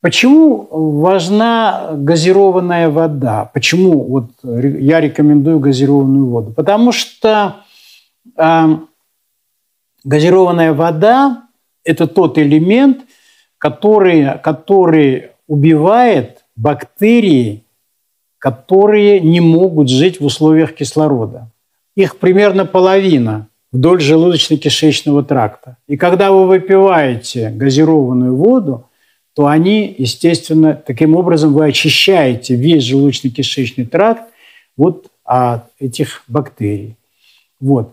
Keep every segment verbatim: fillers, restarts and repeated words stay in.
Почему важна газированная вода? Почему вот я рекомендую газированную воду? Потому что э, газированная вода – это тот элемент, который, который убивает бактерии, которые не могут жить в условиях кислорода. Их примерно половина вдоль желудочно-кишечного тракта. И когда вы выпиваете газированную воду, то они, естественно, таким образом вы очищаете весь желудочно-кишечный тракт вот от этих бактерий. Вот.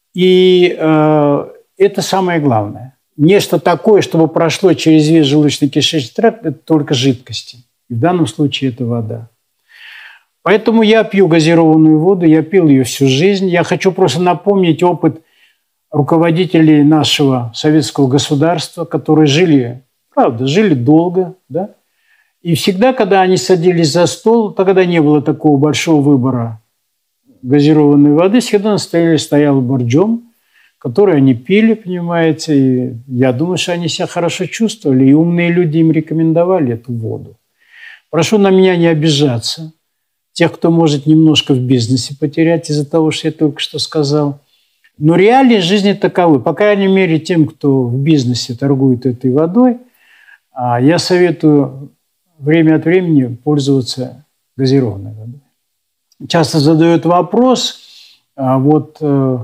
И э, это самое главное. Нечто такое, чтобы прошло через весь желудочно-кишечный тракт, это только жидкости. И в данном случае это вода. Поэтому я пью газированную воду, я пил ее всю жизнь. Я хочу просто напомнить опыт руководителей нашего советского государства, которые жили, правда, жили долго, да? И всегда, когда они садились за стол, тогда не было такого большого выбора газированной воды, всегда на столе стоял боржом, который они пили, понимаете. И я думаю, что они себя хорошо чувствовали, и умные люди им рекомендовали эту воду. Прошу на меня не обижаться. Тех, кто может немножко в бизнесе потерять из-за того, что я только что сказал. Но реалии жизни таковы. По крайней мере, тем, кто в бизнесе торгует этой водой, я советую время от времени пользоваться газированной водой. Часто задают вопрос, вот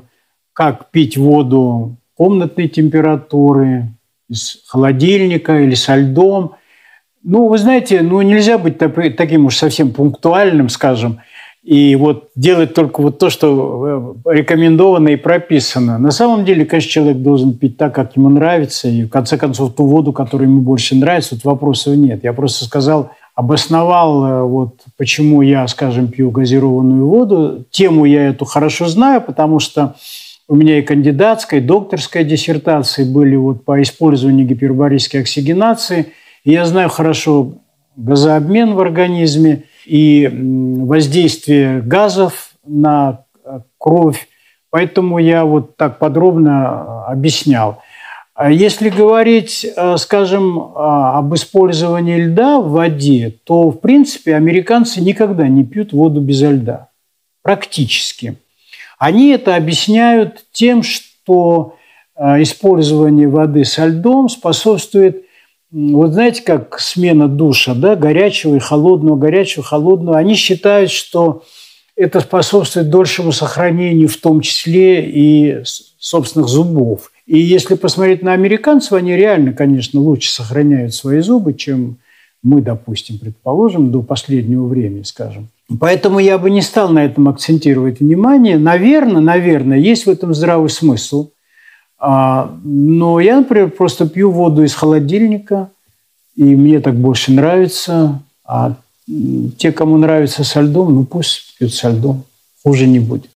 как пить воду комнатной температуры, из холодильника или со льдом. Ну, вы знаете, ну нельзя быть таким уж совсем пунктуальным, скажем, и вот делать только вот то, что рекомендовано и прописано. На самом деле, конечно, человек должен пить так, как ему нравится, и в конце концов ту воду, которая ему больше нравится, тут вопросов нет. Я просто сказал, обосновал, вот почему я, скажем, пью газированную воду. Тему я эту хорошо знаю, потому что у меня и кандидатская, и докторская диссертации были вот по использованию гипербарической оксигенации. И я знаю хорошо газообмен в организме и воздействие газов на кровь. Поэтому я вот так подробно объяснял. Если говорить, скажем, об использовании льда в воде, то, в принципе, американцы никогда не пьют воду безо льда. Практически. Они это объясняют тем, что использование воды со льдом способствует, вот знаете, как смена душа, да, горячего и холодного, горячего, холодного. Они считают, что это способствует дольшему сохранению, в том числе и собственных зубов. И если посмотреть на американцев, они реально, конечно, лучше сохраняют свои зубы, чем мы, допустим, предположим, до последнего времени, скажем. Поэтому я бы не стал на этом акцентировать внимание. Наверное, наверное, есть в этом здравый смысл. Но я, например, просто пью воду из холодильника, и мне так больше нравится. А те, кому нравится со льдом, ну пусть пьют со льдом. Хуже не будет.